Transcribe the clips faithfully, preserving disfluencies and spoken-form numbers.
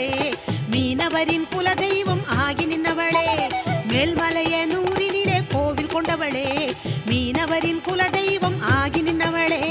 மீனவரின் குலதெய்வம் ஆகி நின்னவளே மேல்மலையனூரினிலே கோவில் கொண்டவளே மீனவரின் குலதெய்வம் ஆகி நின்னவளே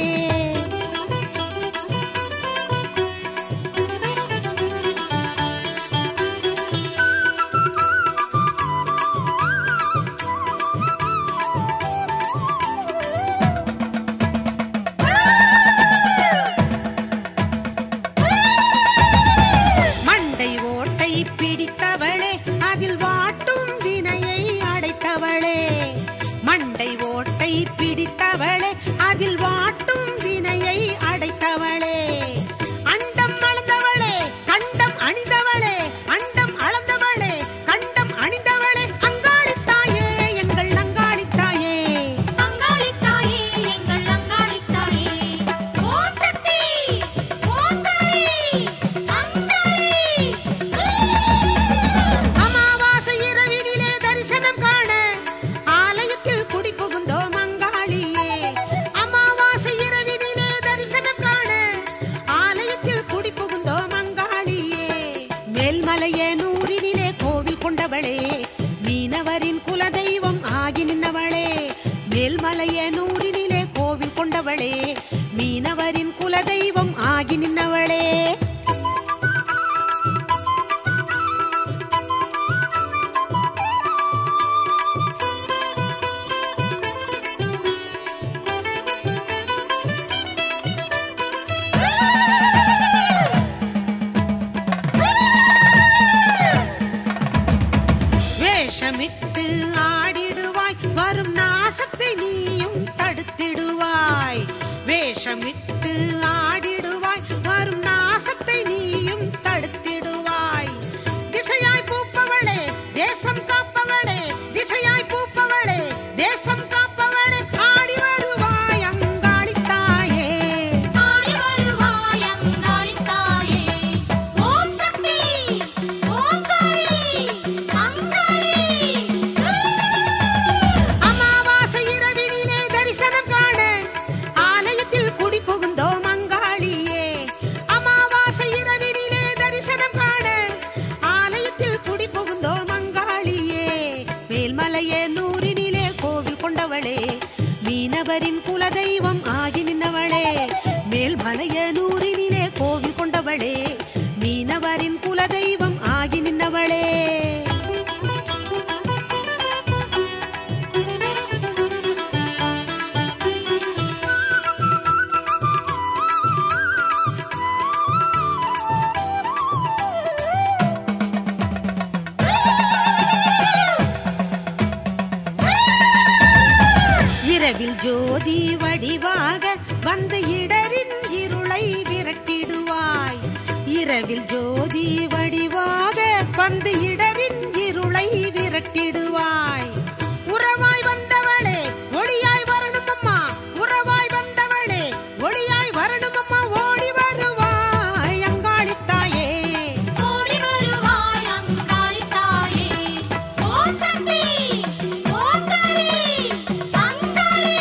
பிடித்தவளே அதில் வாட்டும் வினையை அடைத்தவளே அண்டம் அளந்தவளே கண்டம் அணிந்தவளே அண்டம் அளந்தவளே கண்டம் அணிந்தவளே அங்காளித்தாயே எங்கள் அங்காளித்தாயே அங்காளித்தாயே எங்கள் அங்காளித்தாயே ஓம் சக்தி ஓம் தாயே அங்காளி அமாவாசை இரவினிலே தரிசனம் காண ஆலயத்தில் குடி புகுந்தோம் மேல்மலையனூரினிலே கோவில் கொண்டவளே மீனவரின் குலதெய்வம் ஆகி நின்னவளே மேல்மலையனூரினிலே கோவில் கொண்டவளே மீனவரின் குலதெய்வம் ஆகி நின்னவளே வேஷமிட்டு ஆடிடுவாய் வரும் நாசத்தை நீயும் தடுத்திடுவாய் வேஷமிட்டு ஆடிடுவாய் வரும் நாசத்தை நீயும் தடுத்திடுவாய் திசையாய் பூப்பவளே தேசம் காப்பவளே திசையாய் பூப்பவளே தேசம் காப்பவளே ஆடி வருவாய் அங்காளித்தாயே ஆடி வருவாய் அங்காளித்தாயே ஓம் சக்தி ஓம் தாயே அமாவாசை இரவினிலே தரிசனம் காண ஆலயத்தில் குடி புகுந்தோம் அங்காளியே அமாவாசை இரவினிலே தரிசனம் காண ஆலயத்தில் குடி புகுந்தோம் அங்காளியே மேல்மலையனூரினிலே கோவில் கொண்டவளே மீனவரின் குலதெய்வம் ஆகி நின்னவளே மேல்மலையனூரினிலே கோவில் கொண்டவளே மீனவரின் குலதெய்வம் ஆகி நின்னவளே இரவில் ஜோதி வடிவாக வந்து இடரின் இருளை விரட்டிடுவாய் இரவில் ஜோதி வடிவாக வந்து இடரின் இருளை விரட்டிடுவாய் உறவாய் வந்தவளே ஒளியாய் வரணும் அம்மா உறவாய் வந்தவளே ஒளியாய் வரணும் அம்மா ஓடி வருவாய் அங்காளித்தாயே ஓடி வருவாய் அங்காளித்தாயே ஓம் சக்தி ஓம் தாயே அங்காளி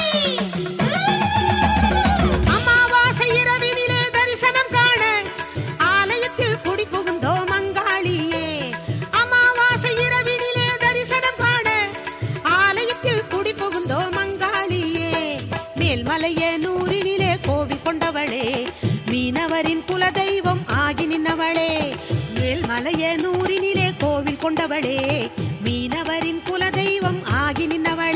அமாவாசை இரவினிலே தரிசனம் காண ஆலயத்தில் குடி புகுந்தோம் அங்காளியே அமாவாசை இரவினிலே தரிசனம் காண ஆலயத்தில் குடி புகுந்தோம் அங்காளியே மேல்மலையனூரினிலே கோவில் கொண்டவளே மீனவரின் குலதெய்வம் ஆகி நின்னவளே மேல்மலையனூரினிலே கோவில் கொண்டவளே மீனவரின் குலதெய்வம் ஆகி நின்னவளே